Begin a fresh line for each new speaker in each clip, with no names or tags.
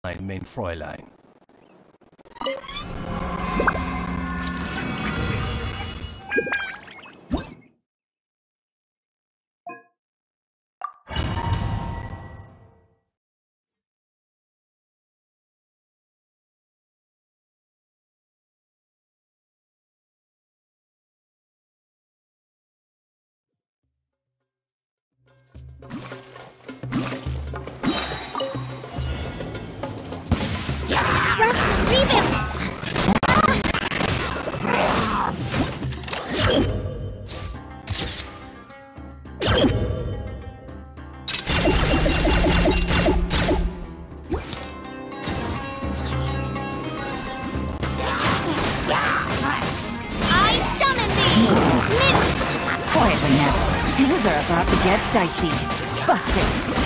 mein Fräulein.
About to get dicey. Busted.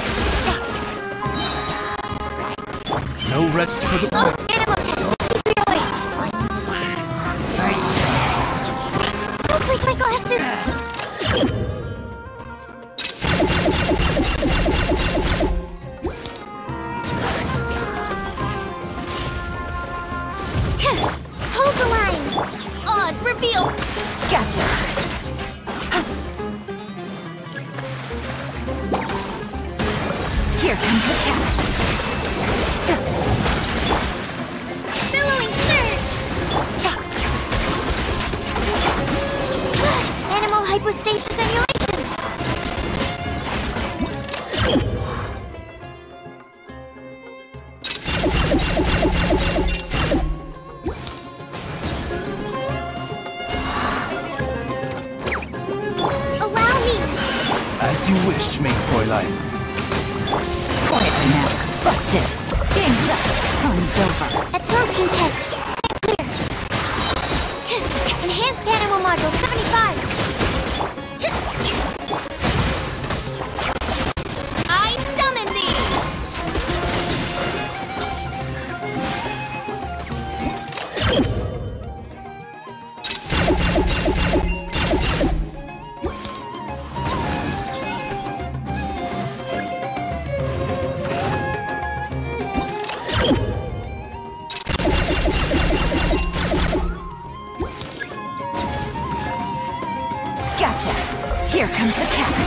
No rest for the...
Animal test. Don't break my glasses. Hold the line. Oz, reveal. Gotcha. Here comes the catch. Billowing surge. Animal hypostasis emulation. Allow me.
As you wish, mein Fräulein.
Quietly now. Busted. Game's up. Fun's over. Absorption test. Clear. Enhanced animal module 75. I summon thee. Gotcha. Here comes the catch.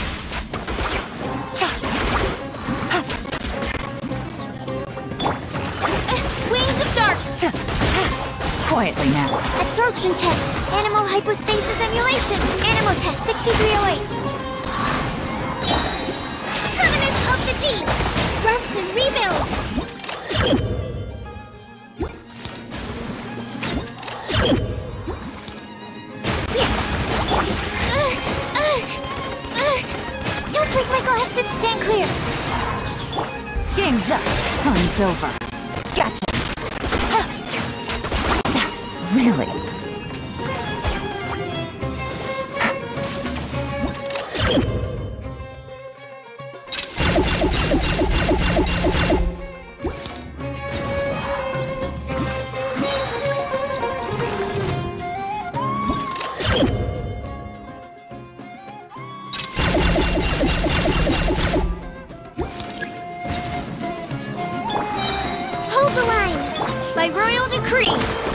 Wings of dark. Quietly now. Absorption test. Animal hypostasis emulation. Animal test 6308. Covenant of the deep. Rest and rebuild. Don't break my glasses. Stand clear. Game's up. Fun's over. Gotcha. Really? Hold the line. By royal decree.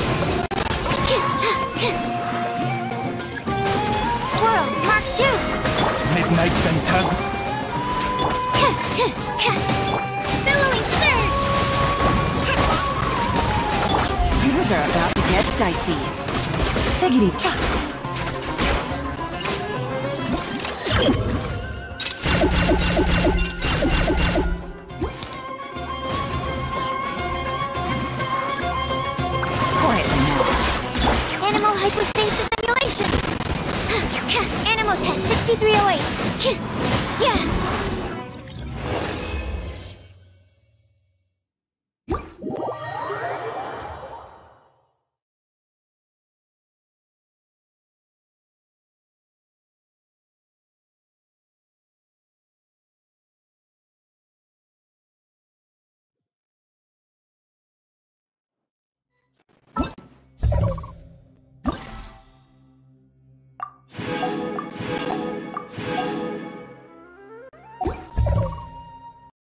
Swirl, Mark 2.
Midnight Phantasm.
Billowing surge. Things are about to get dicey. Tiggity chop. Quietly now. Animal hypostasis simulation. Animal test 6308. Yeah.